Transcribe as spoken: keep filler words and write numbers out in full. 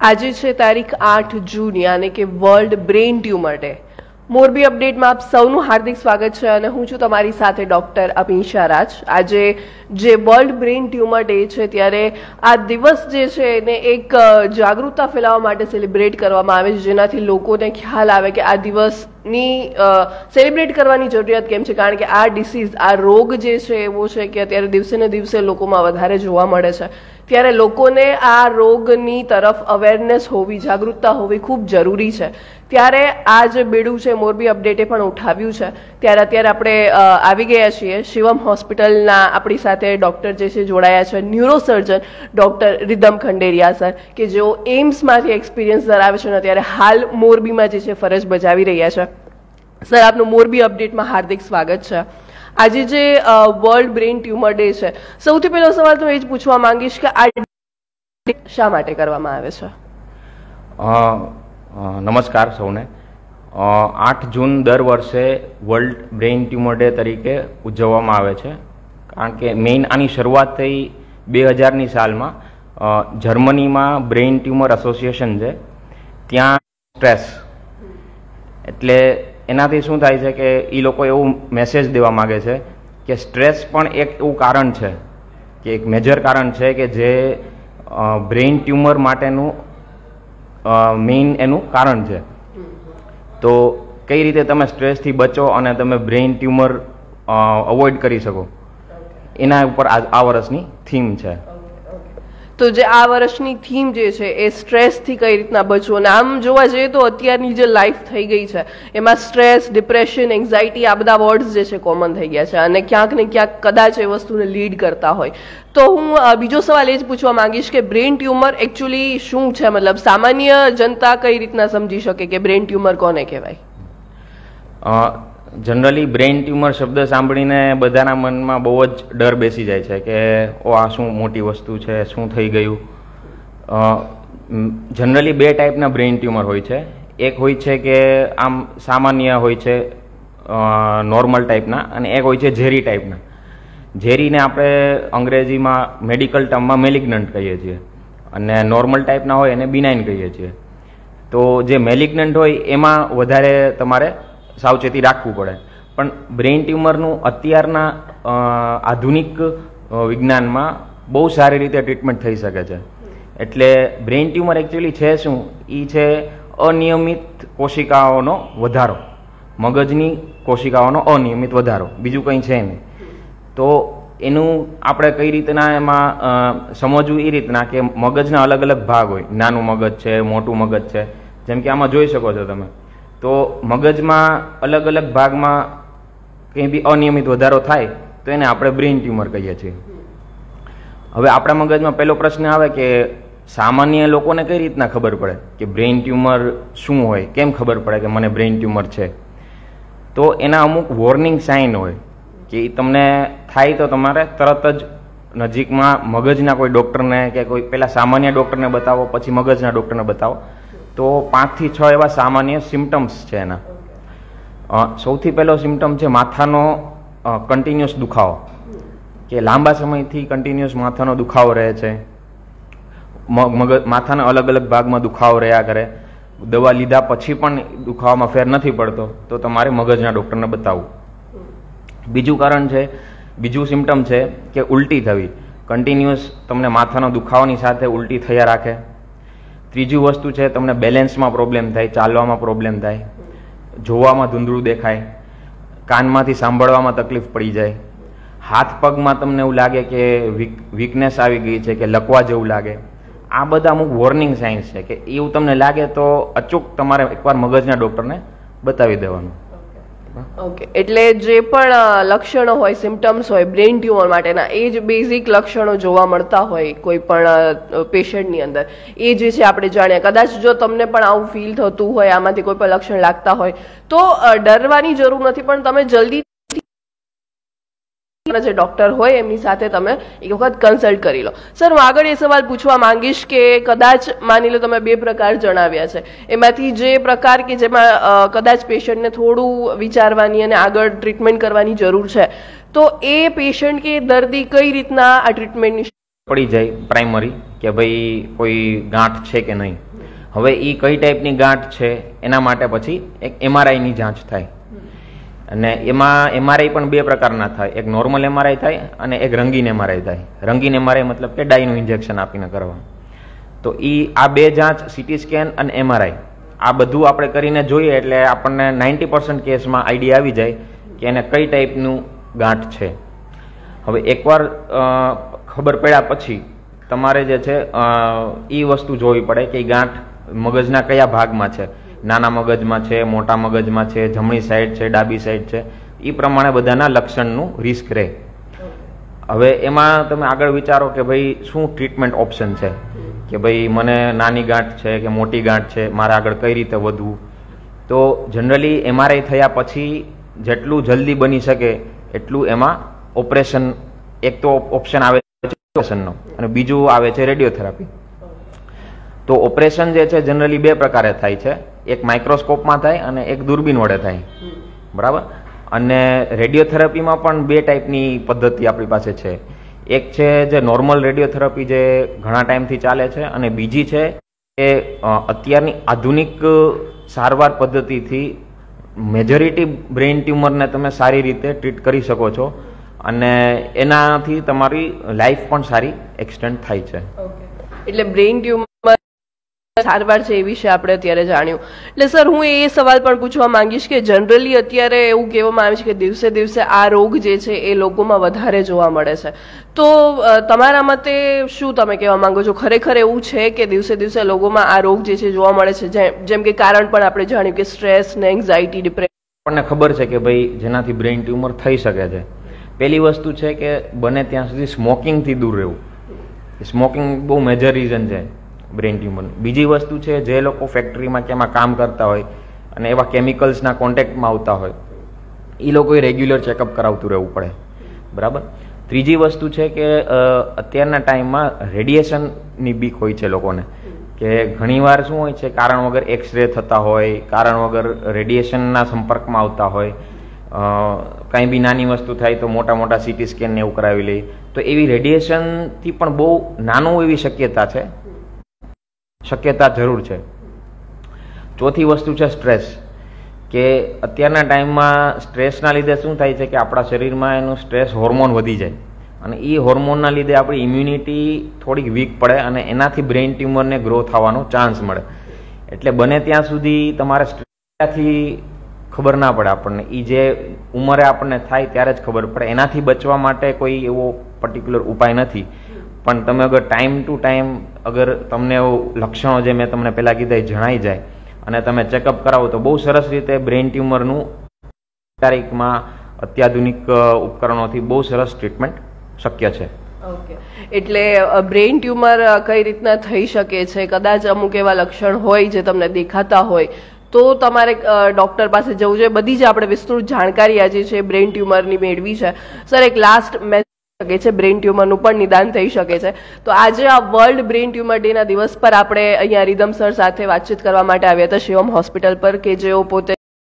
આજે છે તારીખ આઠ જૂન યાनी કે world brain tumour day. Morbi અપડેટમાં આપ સૌનું હાર્દિક સ્વાગત છે અને હું છું તમારી સાથે ડોક્ટર અમીષા રાજ। આજે જે વર્લ્ડ બ્રેઇન ટ્યુમર ડે છે ત્યારે આ દિવસ જે છે એને એક જાગૃતતા ફેલાવવા માટે સેલિબ્રેટ કરવામાં આવે છે, જેનાથી લોકોને ખ્યાલ આવે કે આ દિવસની સેલિબ્રેટ કરવાની જરૂરિયાત કેમ છે। કારણ કે આ ડિસીઝ, આ રોગ જે છે એવો છે કે અત્યારે દિવસે ને દિવસે લોકોમાં વધારે જોવા મળે છે, ત્યારે લોકોને આ રોગની તરફ અવેરનેસ હોવી, જાગૃતતા હોવી ખૂબ જરૂરી છે। ત્યારે આ જે બેડું છે મોરબી અપડેટે પણ ઉઠાવ્યું છે, ત્યારે અત્યારે આપણે આવી ગયા છીએ શિવમ હોસ્પિટલના આપણી સાથે ડૉક્ટર જે છે જોડાયા છે, neurosurgeon doctor Ridham Khanderia sir, કે જેઓ એમ્સમાંથી એક્સપિરિયન્સ ધરાવે છે અને અત્યારે હાલ મોરબીમાં જે છે ફરજ બજાવી રહ્યા છે। સર, આપનું મોરબી અપડેટમાં હાર્દિક સ્વાગત છે। આજે જે વર્લ્ડ બ્રેઇન ટ્યુમર ડે છે, સૌથી પહેલો સવાલ તો એ જ પૂછવા માંગીશ કે આ શા માટે કરવામાં આવે છે? નમસ્કાર સૌને। આઠ જૂન દર વર્ષે વર્લ્ડ બ્રેઇન ટ્યુમર ડે તરીકે ઉજવવામાં આવે છે, કારણ કે મેઇન આની શરૂઆત થઈ બે હજારની સાલમાં જર્મનીમાં બ્રેઇન ટ્યુમર એસોસિએશન છે, ત્યાં સ્ટ્રેસ એટલે એનાથી શું થાય છે કે એ લોકો એવું મેસેજ દેવા માગે છે કે સ્ટ્રેસ પણ એક એવું કારણ છે કે એક મેજર કારણ છે કે જે બ્રેઇન ટ્યુમર માટેનું મેઇન એનું કારણ છે। તો કઈ રીતે તમે સ્ટ્રેસથી બચો અને તમે બ્રેઇન ટ્યુમર અવોઇડ કરી શકો, એના ઉપર આ વર્ષની થીમ છે। તો જે આ વર્ષની થીમ જે છે એ સ્ટ્રેસથી કઈ રીતના બચવું, અને આમ જોવા જઈએ તો અત્યારની જે લાઈફ થઈ ગઈ છે એમાં સ્ટ્રેસ, ડિપ્રેશન, એન્ઝાઇટી આ બધા વર્ડ્સ જે છે કોમન થઈ ગયા છે અને ક્યાંક ને ક્યાંક કદાચ એ વસ્તુને લીડ કરતા હોય। તો હું બીજો સવાલ એ જ પૂછવા માંગીશ કે બ્રેઇન ટ્યુમર એકચ્યુઅલી શું છે? મતલબ સામાન્ય જનતા કઈ રીતના સમજી શકે કે બ્રેઇન ટ્યુમર કોને કહેવાય? જનરલી બ્રેઇન ટ્યુમર શબ્દ સાંભળીને બધાના મનમાં બહુ જ ડર બેસી જાય છે કે ઓ આ શું મોટી વસ્તુ છે, શું થઈ ગયું। જનરલી બે ટાઈપના બ્રેઇન ટ્યુમર હોય છે। એક હોય છે કે આમ સામાન્ય હોય છે નોર્મલ ટાઈપના, અને એક હોય છે ઝેરી ટાઈપના। ઝેરીને આપણે અંગ્રેજીમાં મેડિકલ ટર્મમાં મેલિગ્નન્ટ કહીએ છીએ અને નોર્મલ ટાઈપના હોય એને બિનાઇન કહીએ છીએ। તો જે મેલિગ્નન્ટ હોય એમાં વધારે તમારે સાવચેતી રાખવું પડે, પણ બ્રેઇન ટ્યુમરનું અત્યારના આધુનિક વિજ્ઞાનમાં બહુ સારી રીતે ટ્રીટમેન્ટ થઈ શકે છે। એટલે બ્રેઇન ટ્યુમર એકચ્યુઅલી છે શું? એ છે અનિયમિત કોશિકાઓનો વધારો, મગજની કોશિકાઓનો અનિયમિત વધારો, બીજું કંઈ છે નહીં। તો એનું આપણે કઈ રીતના એમાં સમજવું એ રીતના કે મગજના અલગ અલગ ભાગ હોય, નાનું મગજ છે, મોટું મગજ છે, જેમ કે આમાં જોઈ શકો છો તમે। તો મગજમાં અલગ અલગ ભાગમાં કંઈ બી અનિયમિત વધારો થાય તો એને આપણે બ્રેઇન ટ્યુમર કહીએ છીએ। હવે આપણા મગજમાં પહેલો પ્રશ્ન આવે કે સામાન્ય લોકોને કઈ રીતના ખબર પડે કે બ્રેઇન ટ્યુમર શું હોય, કેમ ખબર પડે કે મને બ્રેઇન ટ્યુમર છે? તો એના અમુક વોર્નિંગ સાઇન હોય કે તમને થાય તો તમારે તરત જ નજીકમાં મગજના કોઈ ડૉક્ટરને કે કોઈ પહેલાં સામાન્ય ડૉક્ટરને બતાવો, પછી મગજના ડૉક્ટરને બતાવો। તો પાંચથી છ એવા સામાન્ય સિમ્ટમ્સ છે એના। સૌથી પહેલો સિમ્ટમ છે માથાનો કન્ટિન્યુઅસ દુખાવો, કે લાંબા સમયથી કન્ટિન્યુઅસ માથાનો દુખાવો રહે છે, મગજ માથાના અલગ અલગ ભાગમાં દુખાવો રહ્યા કરે, દવા લીધા પછી પણ દુખાવામાં ફેર નથી પડતો, તો તમારે મગજના ડૉક્ટરને બતાવવું। બીજું કારણ છે, બીજું સિમ્ટમ છે કે ઉલટી થવી, કન્ટિન્યુઅસ તમને માથાનો દુખાવાની સાથે ઉલટી થયા રાખે। ત્રીજું વસ્તુ છે તમને બેલેન્સમાં પ્રોબ્લેમ થાય, ચાલવામાં પ્રોબ્લેમ થાય, જોવામાં ધૂંધળું દેખાય, કાનમાંથી સાંભળવામાં તકલીફ પડી જાય, હાથ પગમાં તમને એવું લાગે કે વીકનેસ આવી ગઈ છે કે લકવા જેવું લાગે। આ બધા અમુક વોર્નિંગ સાઇન્સ છે કે એવું તમને લાગે તો અચૂક તમારે એકવાર મગજના ડૉક્ટરને બતાવી દેવાનું। ઓકે, એટલે જે પણ લક્ષણો હોય, સિમ્ટમ્સ હોય બ્રેઇન ટ્યુમર માટેના, એ જ બેઝિક લક્ષણો જોવા મળતા હોય કોઈ પણ પેશન્ટની અંદર, એ જે છે આપણે જાણ્યા। કદાચ જો તમને પણ આવું ફીલ થતું હોય, આમાંથી કોઈ પણ લક્ષણ લાગતા હોય તો ડરવાની જરૂર નથી, પણ તમે જલ્દી જે ડોક્ટર હોય એમની સાથે તમે એક વખત કન્સલ્ટ કરી લો। સર, હું આગળ એ સવાલ પૂછવા માંગીશ કે કદાચ માની લો તમે બે પ્રકાર જણાવ્યા છે, એમાંથી જે પ્રકાર કે જેમાં કદાચ પેશન્ટને થોડું વિચારવાની અને આગળ ટ્રીટમેન્ટ કરવાની જરૂર છે, તો એ પેશન્ટ કે દર્દી કઈ રીતના આ ટ્રીટમેન્ટની પડી જાય પ્રાઇમરી કે ભાઈ કોઈ ગાંઠ છે કે નહીં, હવે એ કઈ ટાઈપની ગાંઠ છે એના માટે પછી એક એમઆરઆઈની જાંચ થાય, અને એમાં એમઆરઆઈ પણ બે પ્રકારના થાય, એક નોર્મલ એમઆરઆઈ થાય અને એક રંગીન એમઆરઆઈ થાય. રંગીન એમઆરઆઈ મતલબ કે ડાઈનું ઇન્જેક્શન આપીને કરવા. તો એ આ બે જાંચ સીટી સ્કેન અને એમઆરઆઈ આ બધું આપણે કરીને જોઈએ એટલે આપણને નાઇન્ટી પર્સન્ટ કેસમાં આઈડિયા આવી જાય કે એને કઈ ટાઈપનું ગાંઠ છે. હવે એકવાર ખબર પડ્યા પછી તમારે જે છે એ વસ્તુ જોવી પડે કે એ ગાંઠ મગજના કયા ભાગમાં છે, નાના મગજમાં છે, મોટા મગજમાં છે, જમણી સાઈડ છે, ડાબી સાઈડ છે, એ પ્રમાણે બધાના લક્ષણનું રિસ્ક રહે. હવે એમાં તમે આગળ વિચારો કે ભાઈ શું ટ્રીટમેન્ટ ઓપ્શન છે, કે ભાઈ મને નાની ગાંઠ છે કે મોટી ગાંઠ છે, મારે આગળ કઈ રીતે વધવું. તો જનરલી એમઆરઆઈ થયા પછી જેટલું જલ્દી બની શકે એટલું એમાં ઓપરેશન, એક તો ઓપ્શન આવે છે ઓપરેશનનો અને બીજું આવે છે રેડિયોથેરાપી. તો ઓપરેશન જે છે જનરલી બે પ્રકારે થાય છે, એક માઇક્રોસ્કોપમાં થાય અને એક દૂરબીન વડે થાય, બરાબર. અને રેડિયોથેરાપીમાં પણ બે ટાઈપની પદ્ધતિ આપણી પાસે છે. એક છે જે નોર્મલ રેડિયોથેરાપી જે ઘણા ટાઈમથી ચાલે છે, અને બીજી છે કે અત્યારની આધુનિક સારવાર પદ્ધતિથી મેજોરિટી બ્રેઇન ટ્યુમરને તમે સારી રીતે ટ્રીટ કરી શકો છો અને એનાથી તમારી લાઈફ પણ સારી એક્સટેન્ડ થાય છે. એટલે બ્રેઇન ટ્યુમર સારવાર છે એ વિશે આપણે અત્યારે જાણ્યું. એટલે સર હું એ સવાલ પણ પૂછવા માંગીશ કે જનરલી અત્યારે એવું કહેવામાં આવે છે કે દિવસે દિવસે આ રોગ જે છે એ લોકોમાં વધારે જોવા મળે છે. તો તમારા મતે શું તમે કહેવા માંગો છો, ખરેખર એવું છે કે દિવસે દિવસે લોકોમાં આ રોગ જે છે જોવા મળે છે? જેમ કે કારણ પણ આપણે જાણ્યું કે સ્ટ્રેસ ને એન્ઝાઇટી, ડિપ્રેશન. આપણને ખબર છે કે ભાઈ જેનાથી બ્રેઇન ટ્યુમર થઈ શકે છે. પહેલી વસ્તુ છે કે બને ત્યાં સુધી સ્મોકિંગથી દૂર રહેવું. સ્મોકિંગ બહુ મેજર રીઝન છે બ્રેઇન ટ્યુમર. બીજી વસ્તુ છે જે લોકો ફેક્ટરીમાં કે એમાં કામ કરતા હોય અને એવા કેમિકલ્સના કોન્ટેક્ટમાં આવતા હોય એ લોકોએ રેગ્યુલર ચેકઅપ કરાવતું રહેવું પડે, બરાબર. ત્રીજી વસ્તુ છે કે અત્યારના ટાઈમમાં રેડિયેશનની બીક હોય છે લોકોને, કે ઘણીવાર શું હોય છે કારણ વગર એક્સરે થતા હોય, કારણ વગર રેડિયેશનના સંપર્કમાં આવતા હોય, કંઈ બી નાની વસ્તુ થાય તો મોટા મોટા સીટી સ્કેન ને એવું કરાવી લે. તો એવી રેડિયેશનથી પણ બહુ નાનું એવી શક્યતા છે, શક્યતા જરૂર છે. ચોથી વસ્તુ છે સ્ટ્રેસ, કે અત્યારના ટાઈમમાં સ્ટ્રેસના લીધે શું થાય છે કે આપણા શરીરમાં એનું સ્ટ્રેસ હોર્મોન વધી જાય અને એ હોર્મોનના લીધે આપણી ઇમ્યુનિટી થોડીક વીક પડે અને એનાથી બ્રેઇન ટ્યુમરને ગ્રો થવાનો ચાન્સ મળે. એટલે બને ત્યાં સુધી તમારે સ્ટ્રેસથી ખબર ના પડે આપણને, એ જે ઉંમરે આપણને થાય ત્યારે જ ખબર પડે. એનાથી બચવા માટે કોઈ એવો પર્ટિક્યુલર ઉપાય નથી, પણ તમે અગર ટાઈમ ટુ ટાઈમ અગર તમને એવું લક્ષણો જે મેં તમને પહેલાં કીધા એ જણાઈ જાય અને તમે ચેકઅપ કરાવો તો બહુ સરસ રીતે બ્રેઇન ટ્યુમરનું તારીખમાં અત્યાધુનિક ઉપકરણોથી બહુ સરસ ટ્રીટમેન્ટ શક્ય છે. ઓકે, એટલે બ્રેઇન ટ્યુમર કઈ રીતના થઈ શકે છે? કદાચ અમુક એવા લક્ષણ હોય જે તમને દેખાતા હોય તો તમારે ડોક્ટર પાસે જવું જોઈએ. બધી જ આપણે વિસ્તૃત જાણકારી આજે છે બ્રેઇન ટ્યુમરની મેળવી છે. સર, એક લાસ્ટ મેસેજ શકે છે, બ્રેઇન ટ્યુમરનું પણ નિદાન થઈ શકે છે. તો આજે આ વર્લ્ડ બ્રેઇન ટ્યુમર ડે ના દિવસ પર આપણે અહીંયા રિધમ સર સાથે વાતચીત કરવા માટે આવ્યા હતા શિવમ હોસ્પિટલ પર, કે જેઓ પોતે